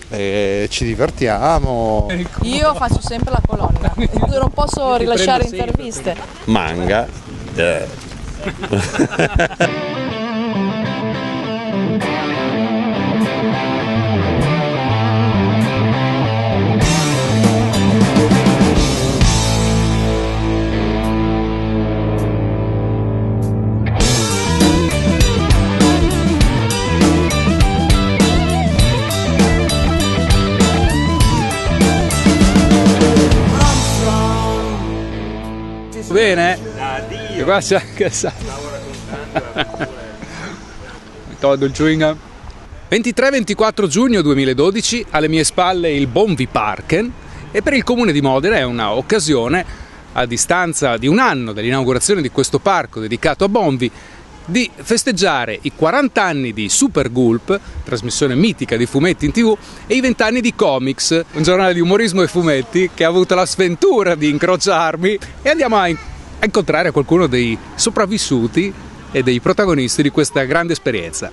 ci divertiamo. Io faccio sempre la colonna, non posso rilasciare interviste. Manga. Bene? E qua c'è anche mi tolgo il chewing gum. 23-24 giugno 2012, alle mie spalle il Bonviparken, e per il comune di Modena è una occasione, a distanza di un anno dall'inaugurazione di questo parco dedicato a Bonvi, di festeggiare i 40 anni di Super Gulp, trasmissione mitica di fumetti in TV, e i 20 anni di Comics, un giornale di umorismo e fumetti che ha avuto la sventura di incrociarmi, e andiamo a incontrare qualcuno dei sopravvissuti e dei protagonisti di questa grande esperienza.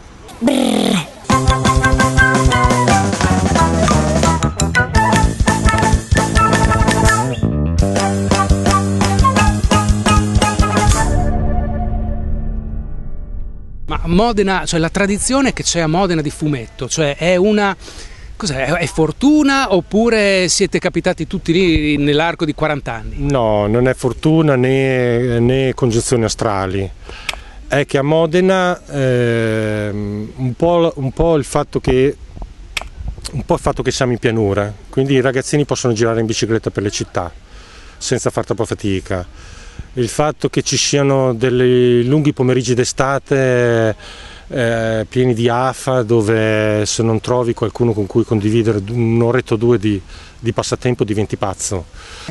Ma Modena, cioè la tradizione che c'è a Modena di fumetto, cioè è una... Cos'è? È fortuna oppure siete capitati tutti lì nell'arco di 40 anni? No, non è fortuna né congiunzioni astrali. È che a Modena un po' il fatto che siamo in pianura, quindi i ragazzini possono girare in bicicletta per le città senza far troppa fatica. Il fatto che ci siano dei lunghi pomeriggi d'estate pieni di afa, dove se non trovi qualcuno con cui condividere un'oretta o due di passatempo diventi pazzo.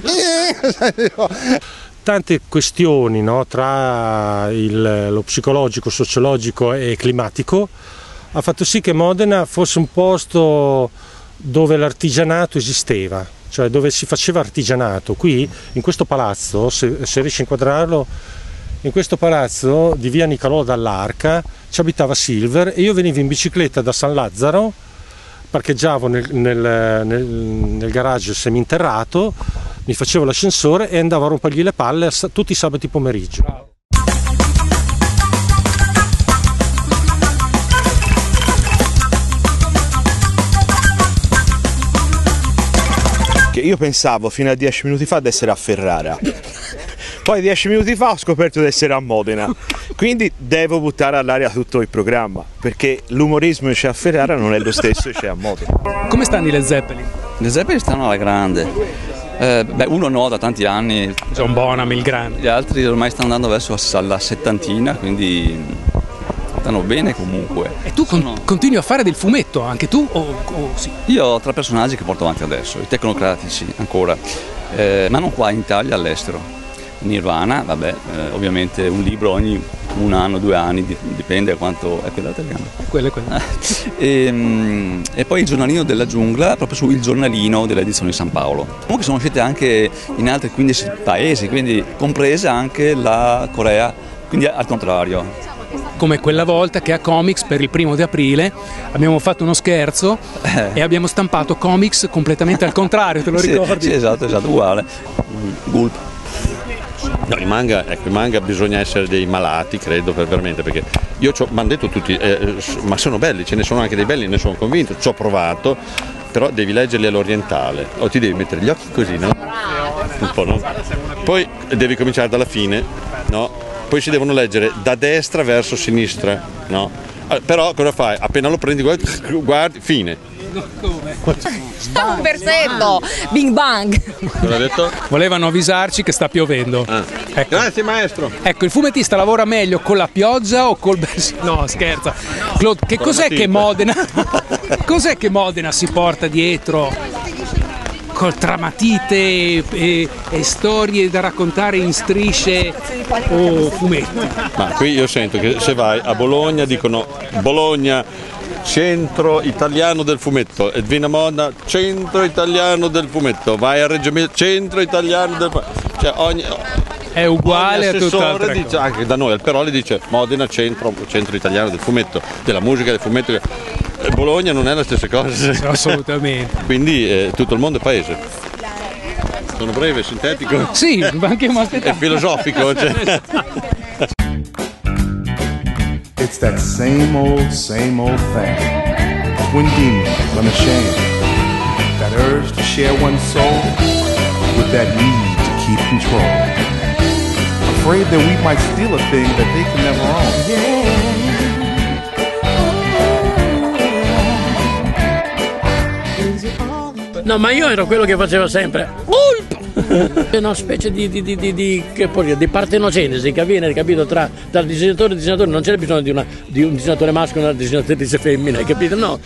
Tante questioni, no, tra lo psicologico, sociologico e climatico ha fatto sì che Modena fosse un posto dove l'artigianato esisteva, cioè dove si faceva artigianato. Qui in questo palazzo, se riesci a inquadrarlo, in questo palazzo di via Nicolò dall'Arca ci abitava Silver, e io venivo in bicicletta da San Lazzaro, parcheggiavo nel garage seminterrato, mi facevo l'ascensore e andavo a rompergli le palle tutti i sabati pomeriggio. Che io pensavo fino a 10 minuti fa di essere a Ferrara. Poi 10 minuti fa ho scoperto di essere a Modena, quindi devo buttare all'aria tutto il programma, perché l'umorismo che c'è a Ferrara non è lo stesso che c'è a Modena. Come stanno i Led Zeppelin? Le Zeppelin stanno alla grande, uno no da tanti anni, John Bonham il grande. gli altri ormai stanno andando verso la settantina, quindi stanno bene comunque. E tu continui a fare del fumetto, anche tu? O sì? Io ho 3 personaggi che porto avanti adesso, i tecnocratici ancora, ma non qua in Italia, all'estero. Nirvana, ovviamente un libro ogni 1 anno, 2 anni, dipende da quanto è quella italiana. Quella. E poi il giornalino della giungla, proprio su Il Giornalino dell'edizione di San Paolo. Comunque sono uscite anche in altri 15 paesi, quindi compresa anche la Corea, quindi al contrario. Come quella volta che a Comics per il 1° di aprile abbiamo fatto uno scherzo e abbiamo stampato Comics completamente al contrario, te lo ricordi? Sì, esatto, uguale. Gulp. No, i manga bisogna essere dei malati, credo, veramente, perché io mi hanno detto tutti, ma sono belli, ce ne sono anche dei belli, ne sono convinto, ci ho provato, però devi leggerli all'orientale, o ti devi mettere gli occhi così, no? Un po', no? Poi devi cominciare dalla fine, no? Poi si devono leggere da destra verso sinistra, no? Però cosa fai? Appena lo prendi, guardi, fine. Come? Un versetto, Bing Bang. Cosa ha detto? Volevano avvisarci che sta piovendo. Ecco. Grazie maestro. Ecco, il fumettista lavora meglio con la pioggia o col... No, scherza. Claude, che cos'è che Modena... Cos'è che Modena si porta dietro? Tra matite e storie da raccontare in strisce o fumetti? Ma qui io sento che se vai a Bologna dicono Bologna centro italiano del fumetto, Edvina Modena centro italiano del fumetto, vai a Reggio Emilia centro italiano del fumetto, cioè è uguale a tutt'altra dice, cosa. Anche da noi al Peroli dice Modena centro italiano del fumetto, della musica, del fumetto. Bologna non è la stessa cosa. Assolutamente. Quindi tutto il mondo è paese. Sono breve, sintetico? Sì, ma anche È filosofico. Cioè. It's that same old thing. Twin demons unashamed. That urge to share one's soul with that need to keep control. Afraid that we might steal a thing that they can never own. No, ma io ero quello che faceva sempre è una specie di partenogenesi che avviene, capito, tra disegnatore e disegnatore. Non c'era bisogno di un disegnatore maschio e una disegnatrice femmina, capito? No.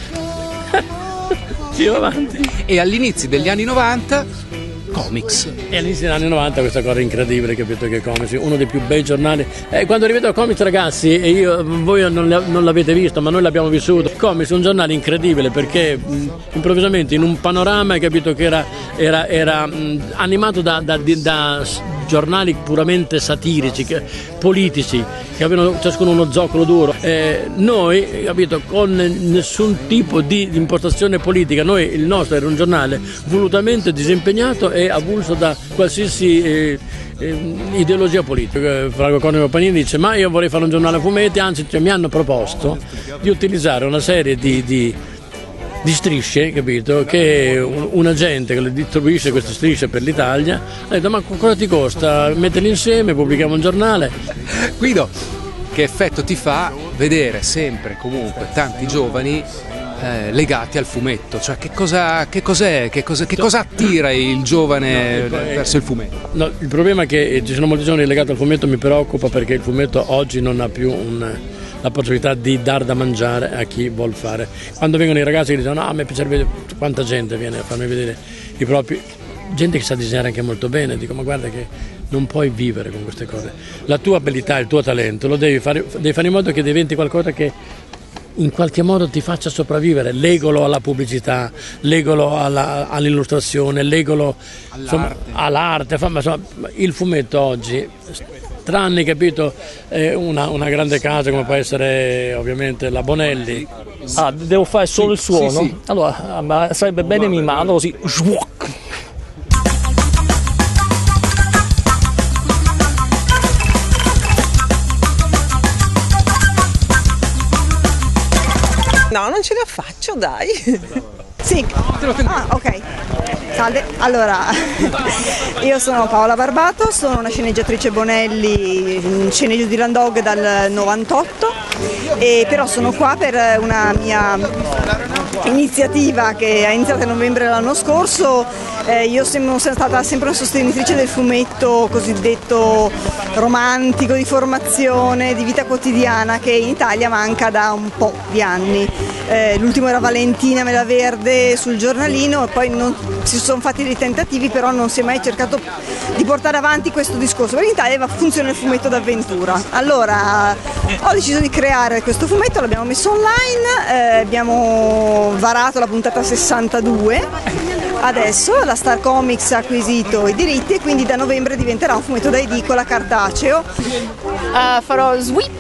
Si va avanti. E all'inizio degli anni 90 comics. E all'inizio degli anni 90 questa cosa incredibile, capito, che Comics, uno dei più bei giornali. Quando rivedo Comics, ragazzi, e voi non l'avete visto, ma noi l'abbiamo vissuto. Comics è un giornale incredibile perché improvvisamente in un panorama, hai capito, che era animato da giornali puramente satirici, politici, che avevano ciascuno uno zoccolo duro. Noi, capito, con nessun tipo di impostazione politica, il nostro era un giornale volutamente disimpegnato e avulso da qualsiasi ideologia politica. Franco Conico Panini dice: ma io vorrei fare un giornale a fumetti, anzi mi hanno proposto di utilizzare una serie di strisce, capito, che un agente che le distribuisce queste strisce per l'Italia ha detto: ma cosa ti costa metterli insieme, pubblichiamo un giornale. Guido, che effetto ti fa vedere sempre comunque tanti giovani legati al fumetto? Cioè che cosa attira il giovane verso il fumetto? No, il problema è che ci sono molti giovani legati al fumetto, mi preoccupa perché il fumetto oggi non ha più la possibilità di dar da mangiare a chi vuol fare. Quando vengono i ragazzi che dicono: no, a me piacerebbe, quanta gente viene a farmi vedere i propri, gente che sa disegnare anche molto bene, dico: ma guarda che non puoi vivere con queste cose, la tua abilità, il tuo talento lo devi fare in modo che diventi qualcosa che in qualche modo ti faccia sopravvivere. Legolo alla pubblicità, legolo all'illustrazione, legolo all'arte. Insomma, il fumetto oggi, tranne, capito, una grande casa come può essere ovviamente la Bonelli. Devo fare solo il suono? Sì. Allora, ma sarebbe bene mimarlo così. No, non ce la faccio, dai. Sì, ok. Salve, allora io sono Paola Barbato, sono una sceneggiatrice Bonelli, sceneggiatrice di Landog dal 98, e però sono qua per una mia iniziativa che è iniziata a novembre dell'anno scorso. Io sono stata sempre una sostenitrice del fumetto cosiddetto romantico, di formazione, di vita quotidiana, che in Italia manca da un po' di anni. L'ultimo era Valentina Melaverde sul Giornalino, e poi si sono fatti dei tentativi, però non si è mai cercato di portare avanti questo discorso, perché in Italia funziona il fumetto d'avventura. Allora ho deciso di creare questo fumetto, l'abbiamo messo online, abbiamo varato la puntata 62, adesso la Star Comics ha acquisito i diritti e quindi da novembre diventerà un fumetto da edicola cartaceo. Farò Sweep.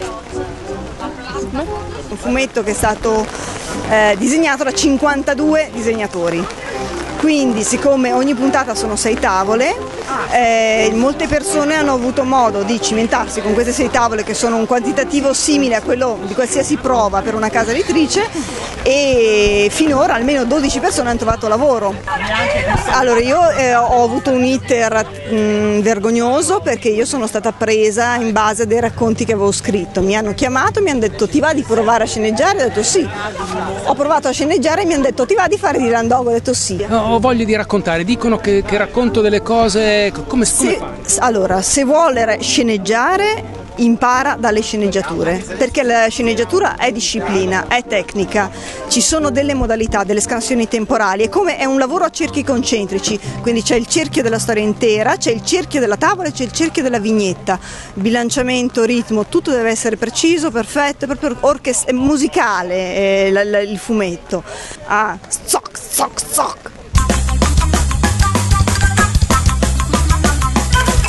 Un fumetto che è stato disegnato da 52 disegnatori. Quindi, siccome ogni puntata sono 6 tavole, molte persone hanno avuto modo di cimentarsi con queste 6 tavole, che sono un quantitativo simile a quello di qualsiasi prova per una casa editrice, e finora almeno 12 persone hanno trovato lavoro. Allora, io ho avuto un iter vergognoso, perché io sono stata presa in base a dei racconti che avevo scritto. Mi hanno chiamato, mi hanno detto: ti va di provare a sceneggiare? Ho detto sì. Ho provato a sceneggiare e mi hanno detto: ti va di fare di Landog? Ho detto sì. Ho voglia di raccontare, dicono che racconto delle cose, come fa? Allora, se vuole sceneggiare, impara dalle sceneggiature, perché la sceneggiatura è disciplina, è tecnica, ci sono delle modalità, delle scansioni temporali, è un lavoro a cerchi concentrici, quindi c'è il cerchio della storia intera, c'è il cerchio della tavola e c'è il cerchio della vignetta, bilanciamento, ritmo, tutto deve essere preciso, perfetto, proprio musicale il fumetto. Zoc, zoc, zoc.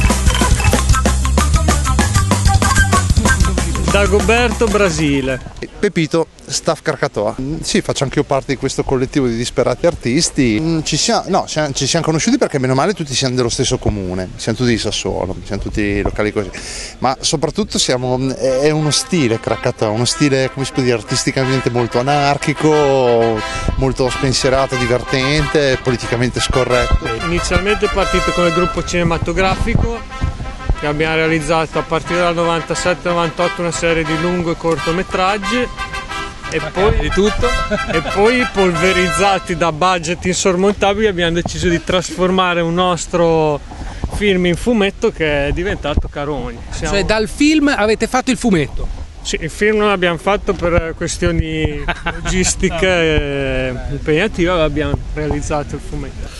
Dagoberto, Brasile. Pepito, staff Krakatoa. Sì, faccio anche io parte di questo collettivo di disperati artisti. Ci siamo conosciuti perché bene o male tutti siamo dello stesso comune, siamo tutti di Sassuolo, siamo tutti locali così, ma soprattutto è uno stile Krakatoa, uno stile, come si può dire, artisticamente molto anarchico, molto spensierato, divertente, politicamente scorretto. Inizialmente è partito come gruppo cinematografico, che abbiamo realizzato a partire dal 97-98 una serie di lungo e cortometraggi e poi polverizzati da budget insormontabili abbiamo deciso di trasformare un nostro film in fumetto che è diventato Caroni. Cioè dal film avete fatto il fumetto? Sì, il film non l'abbiamo fatto per questioni logistiche impegnative, abbiamo realizzato il fumetto.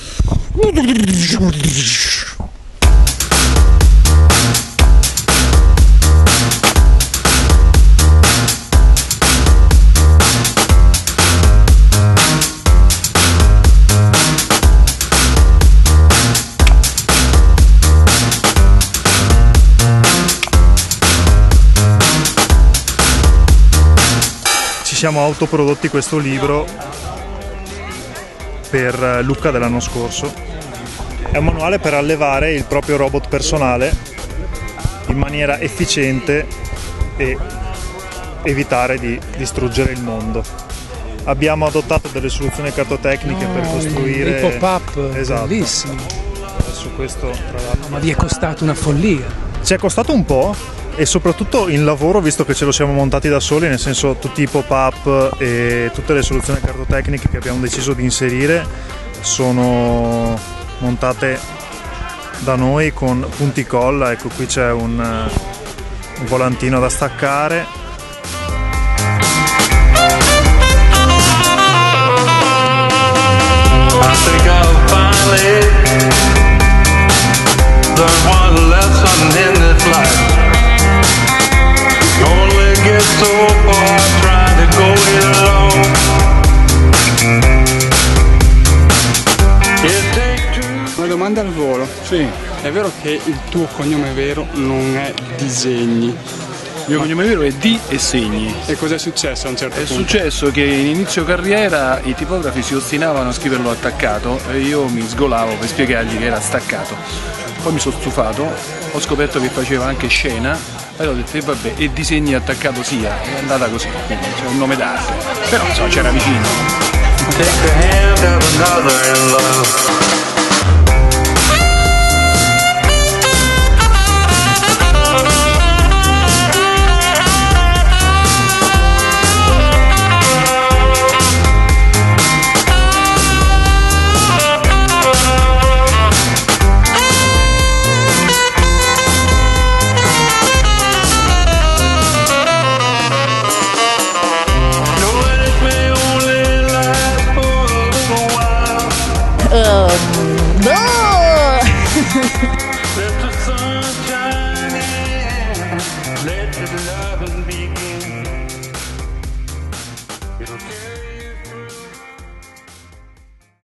Siamo autoprodotti questo libro per Lucca dell'anno scorso. È un manuale per allevare il proprio robot personale in maniera efficiente e evitare di distruggere il mondo. Abbiamo adottato delle soluzioni cartotecniche per costruire i pop-up, esatto. Bellissimi. Su questo, tra l'altro, ma vi è costato una follia. Ci è costato un po'. E soprattutto in lavoro, visto che ce lo siamo montati da soli, nel senso tutti i pop-up e tutte le soluzioni cartotecniche che abbiamo deciso di inserire sono montate da noi con punti colla. Ecco, qui c'è un volantino da staccare. I think I'll finally learn one lesson in this life. Only get so far trying to go it alone. Una domanda al volo. Sì. È vero che il tuo cognome vero non è Disegni? Il mio cognome vero è Di e Segni. E cos'è successo a un certo punto? È successo che in inizio carriera i tipografi si ostinavano a scriverlo attaccato e io mi sgolavo per spiegargli che era staccato. Poi mi sono stufato, ho scoperto che faceva anche scena e ho detto vabbè, e Disegni attaccato sia, è andata così, quindi c'è un nome d'arte, però insomma c'era vicino. Take the hand of another in love. Let the love be